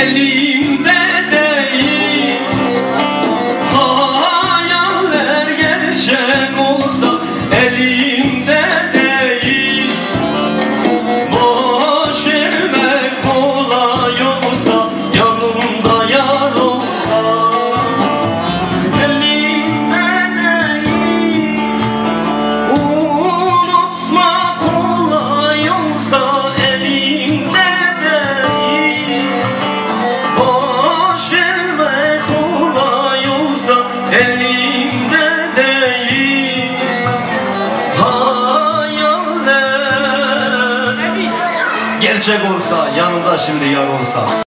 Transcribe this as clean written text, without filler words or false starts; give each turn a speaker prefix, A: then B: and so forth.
A: elimde değil. Hayaller gerçek olsa elimde değil. Boş vermek kolay olsa, yanımda yar olsa. Elimde değil, unutmak kolay olsa elimde değil. Boş vermek kolay olsa elimde değil. Hayaller gerçek olsa, yanımda şimdi yar olsa.